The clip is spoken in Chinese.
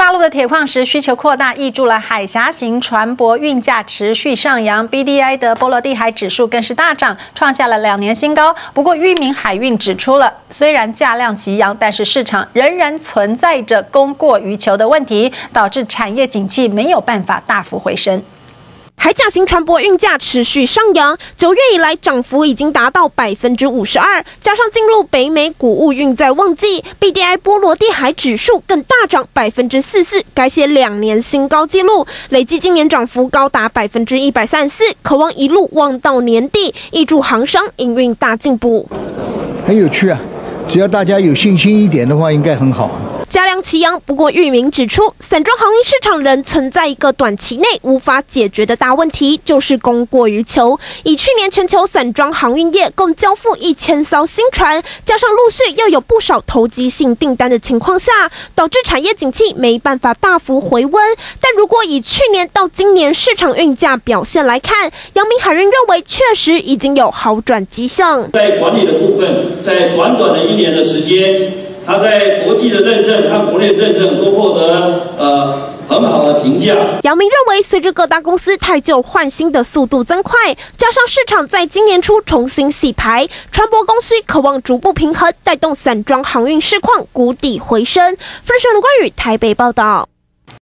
大陆的铁矿石需求扩大，挹注了海峡型船舶运价持续上扬 ，BDI 的波罗的海指数更是大涨，创下了2年新高。不过，裕民海运指出了，虽然价量齐扬，但是市场仍然存在着供过于求的问题，导致产业景气没有办法大幅回升。 海甲型船舶运价持续上扬，9月以来涨幅已经达到52%，加上进入北美谷物运载旺季 ，BDI 波罗的海指数更大涨44%，改写2年新高纪录，累计今年涨幅高达134%，可望一路旺到年底，挹注航商营运大进步。 很有趣啊，只要大家有信心一点的话，应该很好。 价量齐扬，不过裕民指出，散装航运市场仍存在一个短期内无法解决的大问题，就是供过于求。以去年全球散装航运业共交付1000艘新船，加上陆续又有不少投机性订单的情况下，导致产业景气没办法大幅回温。但如果以去年到今年市场运价表现来看，阳明海运认为确实已经有好转迹象。 在管理的部分，在短短的1年的时间。 它在国际的认证和国内的认证都获得很好的评价。 阳明认为，随着各大公司汰旧换新的速度增快，加上市场在今年初重新洗牌，船舶供需渴望逐步平衡，带动散装航运市况谷底回升。分析师卢冠宇台北报道。